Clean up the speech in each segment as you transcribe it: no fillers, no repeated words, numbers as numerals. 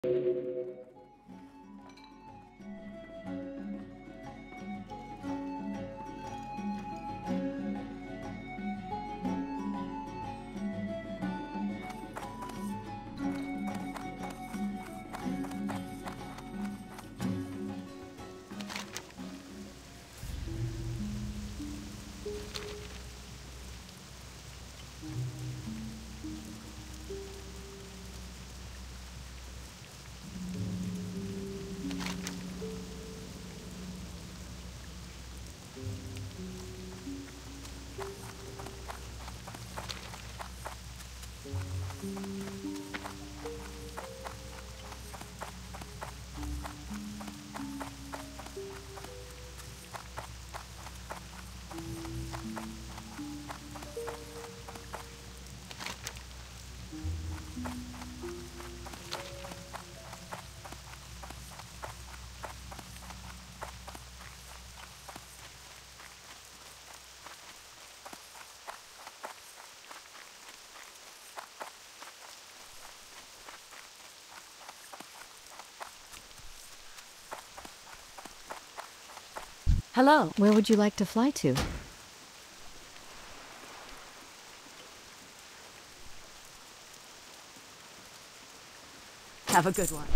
Hello. Where would you like to fly to? Have a good one.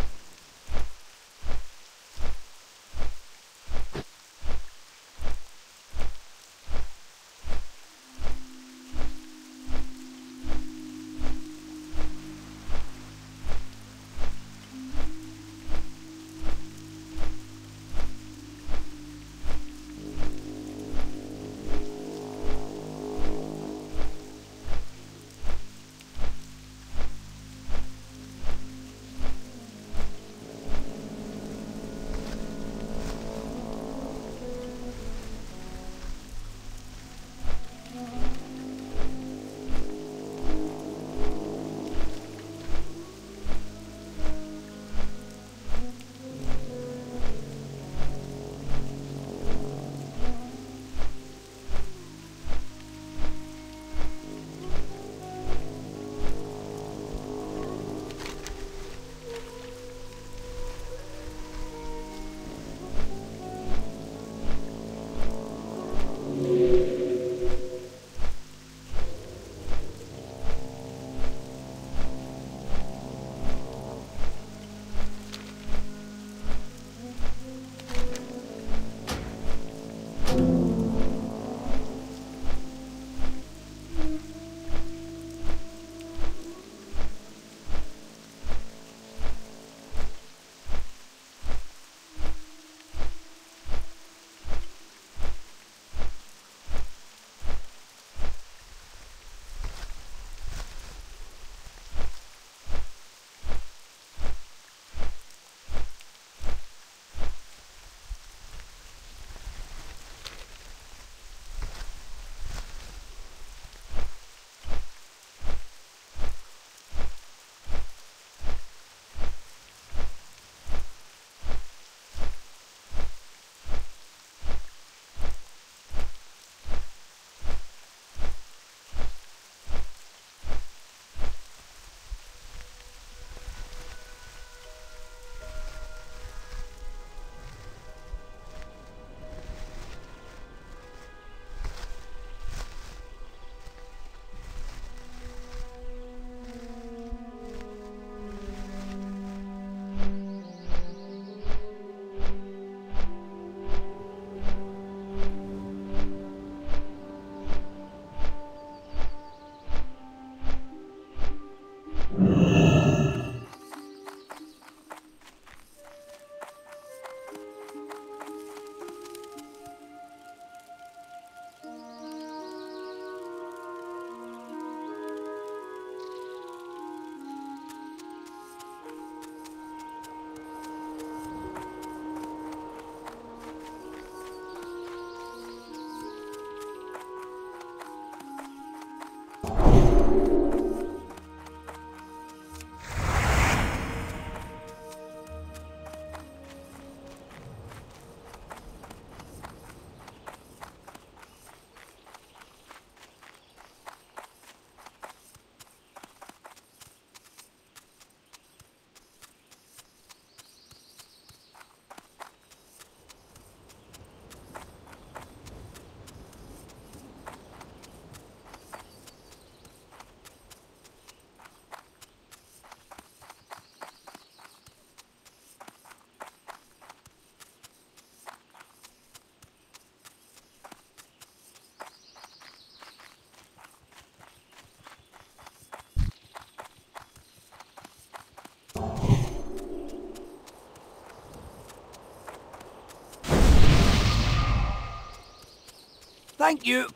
Thank you.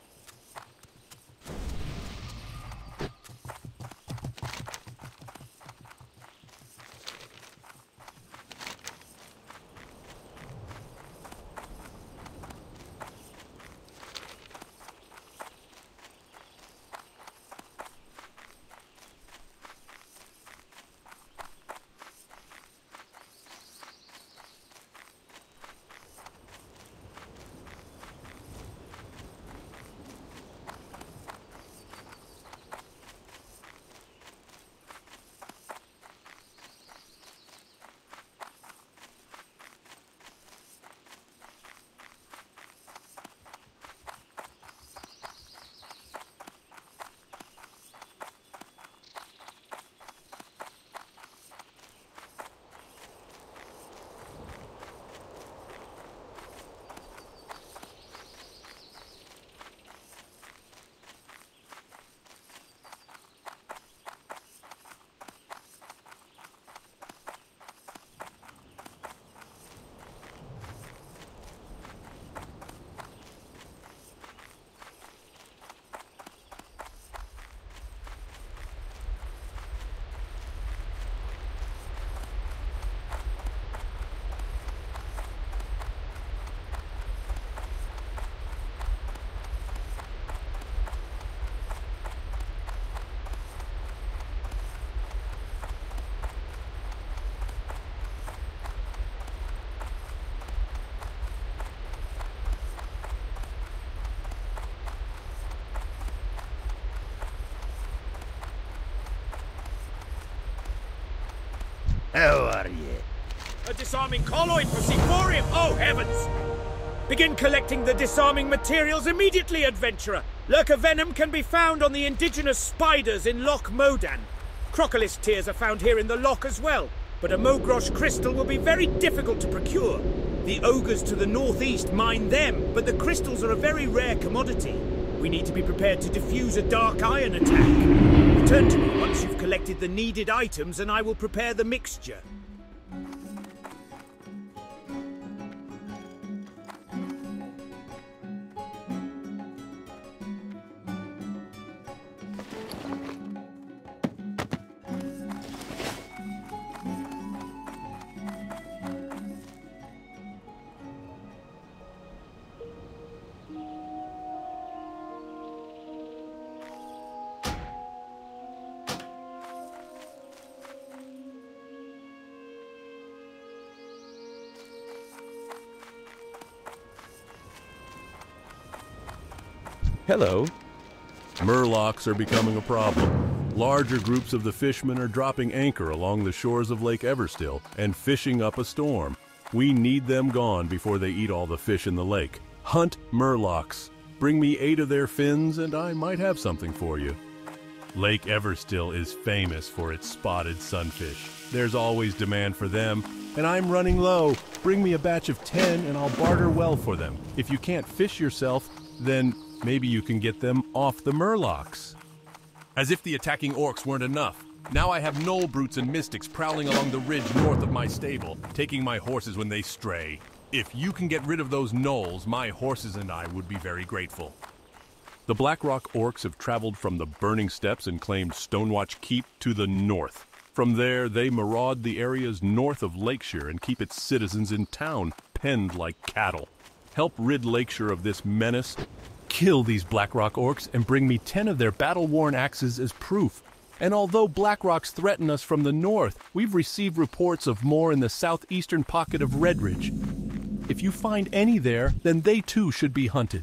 How are you? A disarming colloid for Seaquarium! Oh, heavens! Begin collecting the disarming materials immediately, adventurer! Lurker venom can be found on the indigenous spiders in Loch Modan. Crocodile tears are found here in the loch as well, but a Mogrosh crystal will be very difficult to procure. The ogres to the northeast mine them, but the crystals are a very rare commodity. We need to be prepared to defuse a dark iron attack. Return to me once you've collected the needed items and I will prepare the mixture. Hello. Murlocs are becoming a problem. Larger groups of the fishmen are dropping anchor along the shores of Lake Everstill and fishing up a storm. We need them gone before they eat all the fish in the lake. Hunt Murlocs. Bring me 8 of their fins and I might have something for you. Lake Everstill is famous for its spotted sunfish. There's always demand for them, and I'm running low. Bring me a batch of 10 and I'll barter well for them. If you can't fish yourself, then maybe you can get them off the Murlocs. As if the attacking orcs weren't enough, now I have knoll brutes and mystics prowling along the ridge north of my stable, taking my horses when they stray. If you can get rid of those gnolls, my horses and I would be very grateful. The Blackrock orcs have traveled from the Burning Steppes and claimed Stonewatch Keep to the north. From there, they maraud the areas north of Lakeshire and keep its citizens in town, penned like cattle. Help rid Lakeshire of this menace. Kill these Blackrock orcs and bring me 10 of their battle-worn axes as proof. And although Blackrocks threaten us from the north, we've received reports of more in the southeastern pocket of Redridge. If you find any there, then they too should be hunted.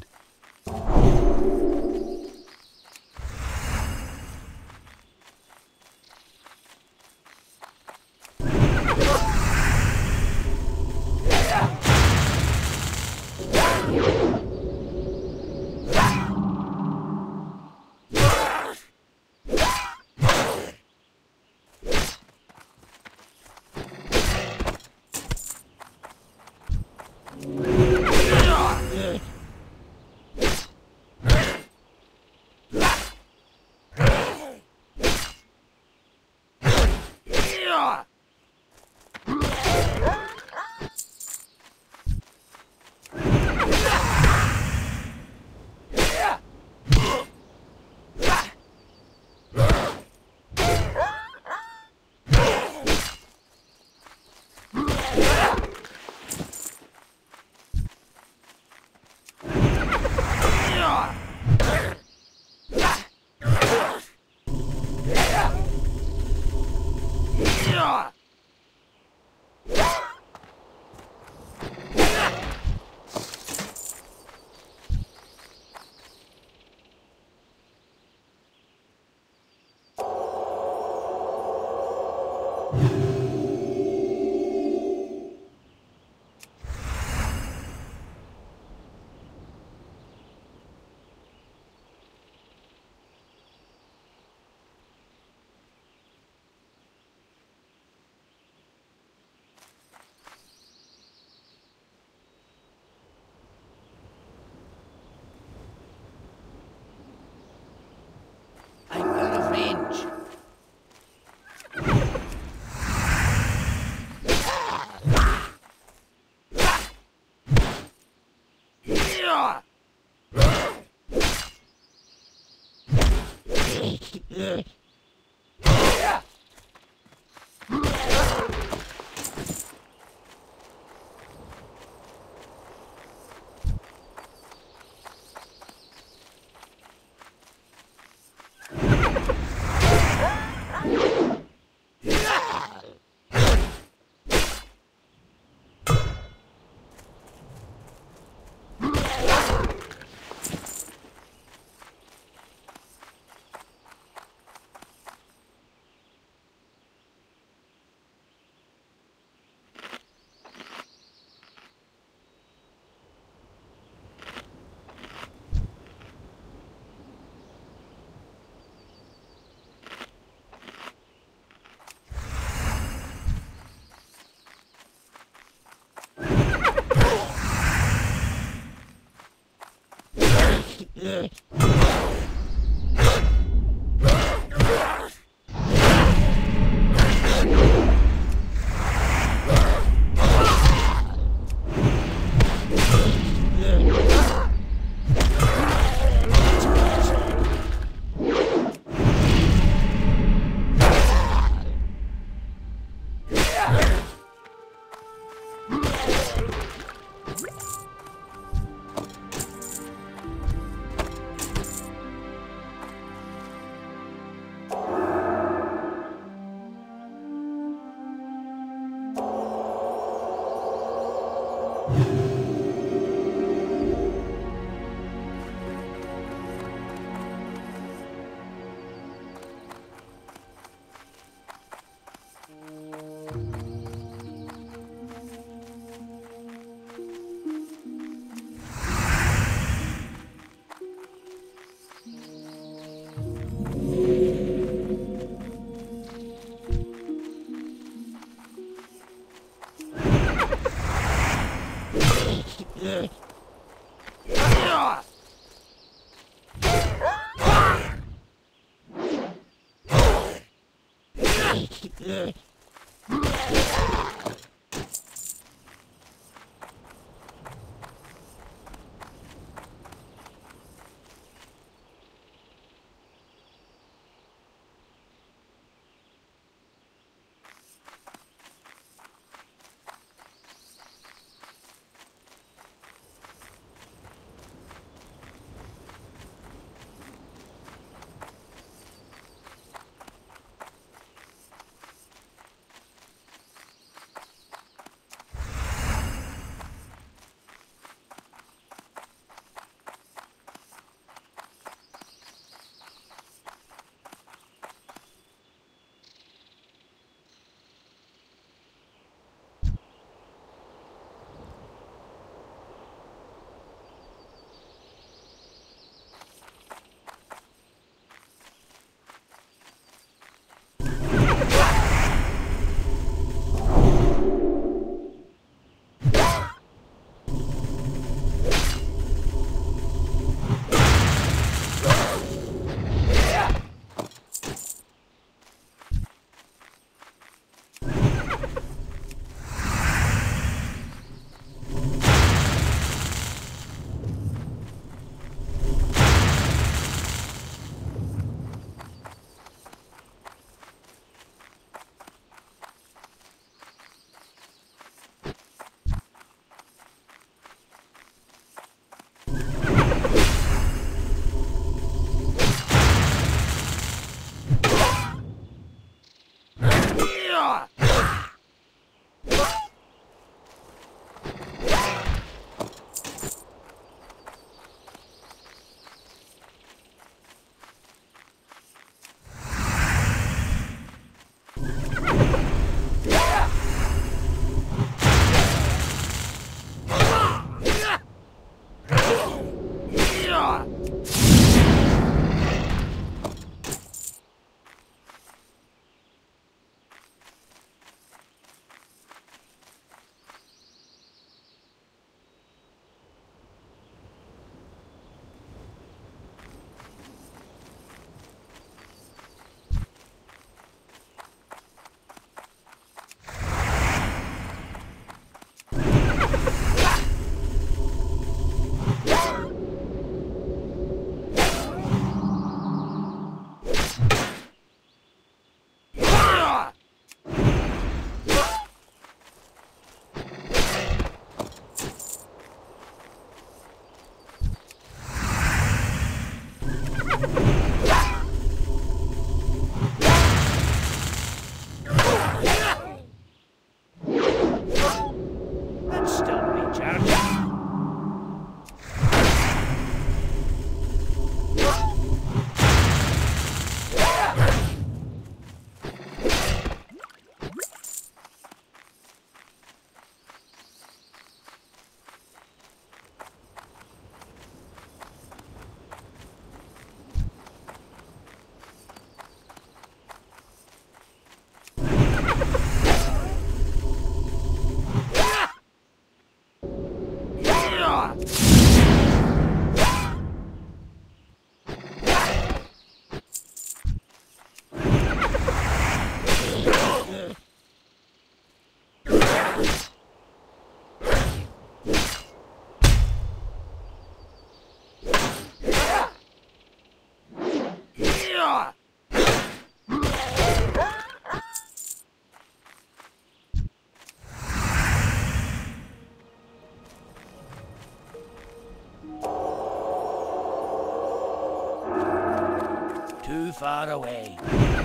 Too far away.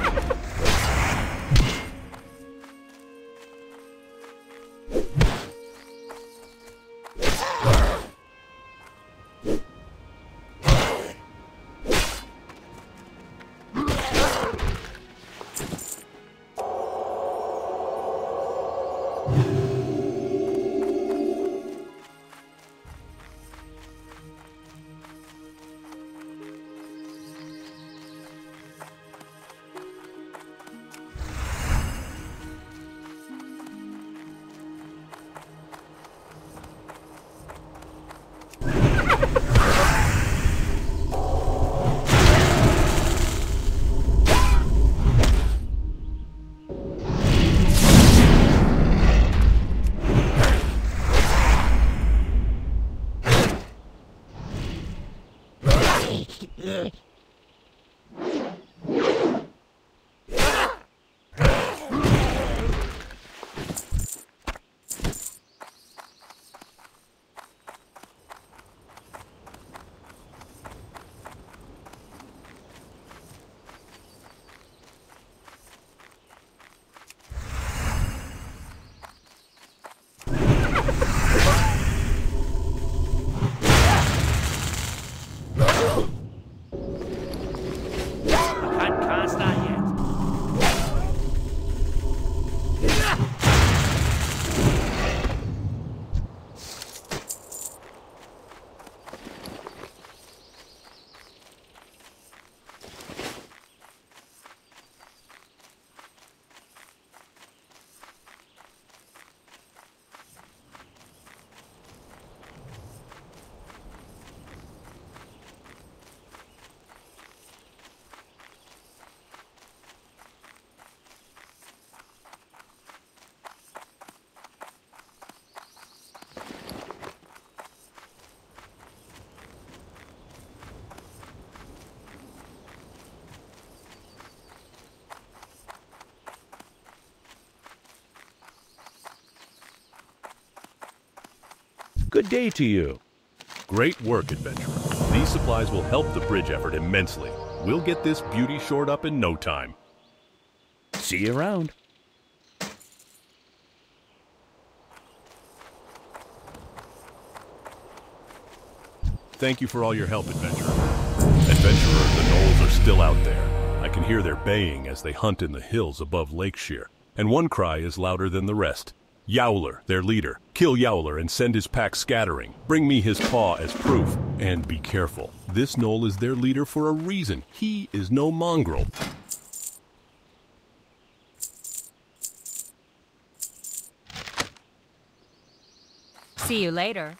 Good day to you. Great work, adventurer. These supplies will help the bridge effort immensely. We'll get this beauty shored up in no time. See you around. Thank you for all your help, adventurer. Adventurer, the gnolls are still out there. I can hear their baying as they hunt in the hills above Lakeshire, and one cry is louder than the rest. Yowler, their leader. Kill Yowler and send his pack scattering. Bring me his paw as proof. And be careful. This gnoll is their leader for a reason. He is no mongrel. See you later.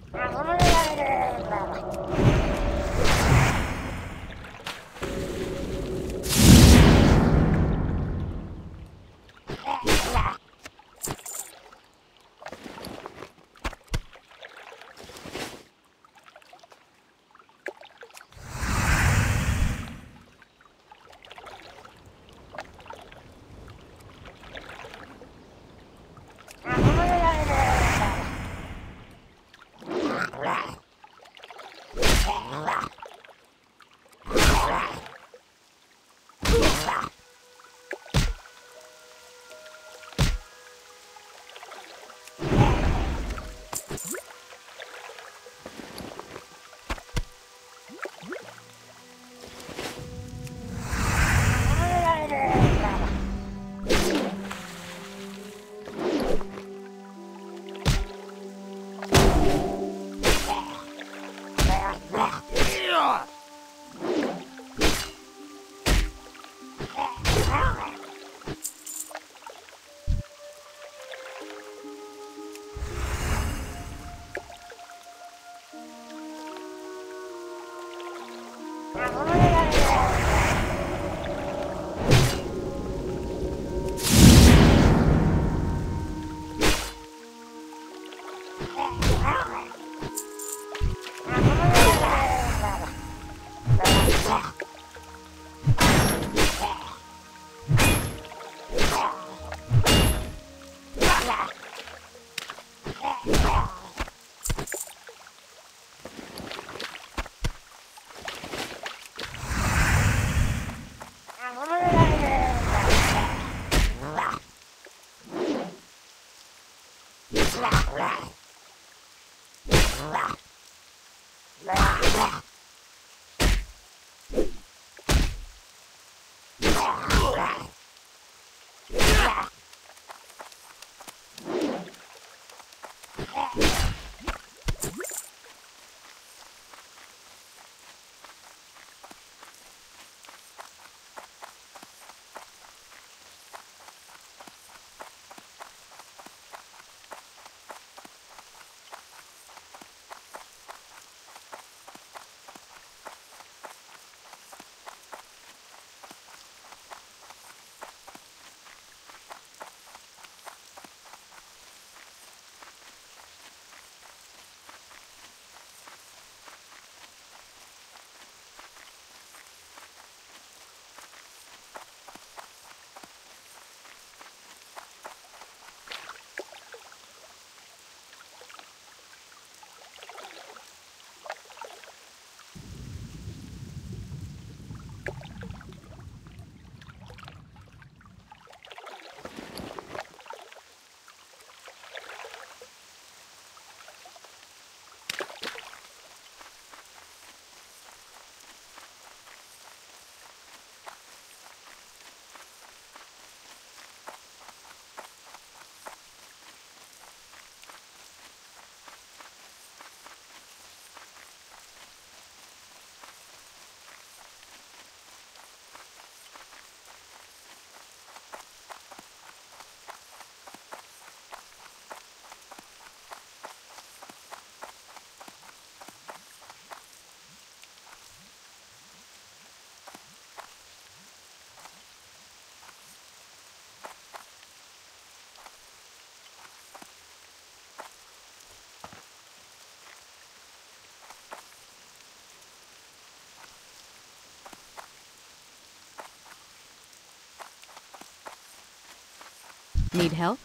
Need help?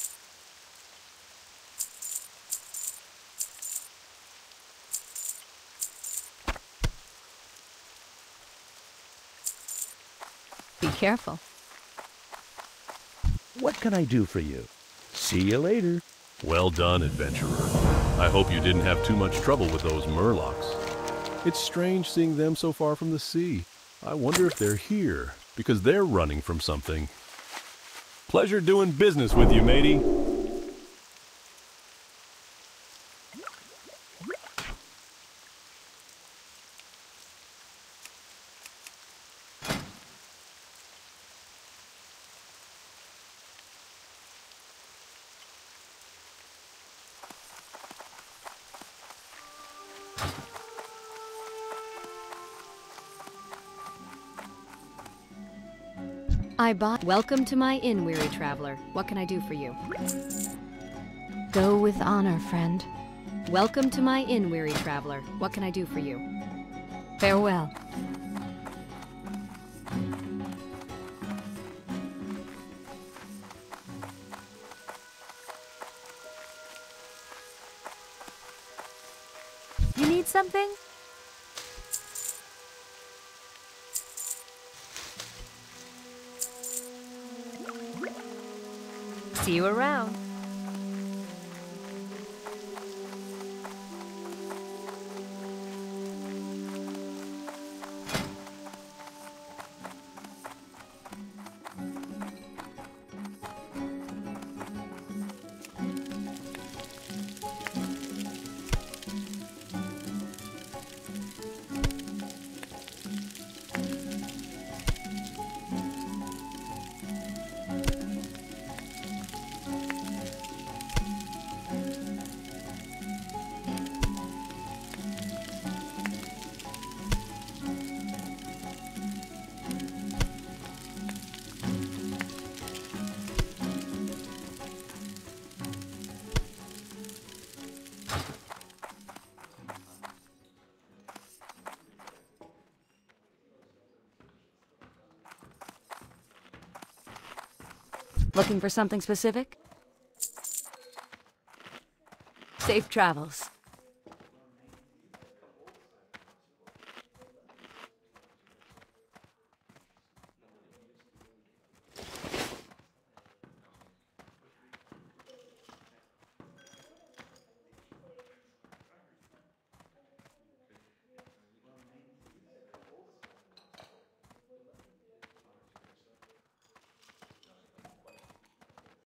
Be careful. What can I do for you? See you later. Well done, adventurer. I hope you didn't have too much trouble with those murlocs. It's strange seeing them so far from the sea. I wonder if they're here, because they're running from something. Pleasure doing business with you, matey. Welcome to my inn, weary traveler. What can I do for you? Go with honor, friend. Welcome to my inn, weary traveler. What can I do for you? Farewell. You need something? See you around. Looking for something specific? Safe travels.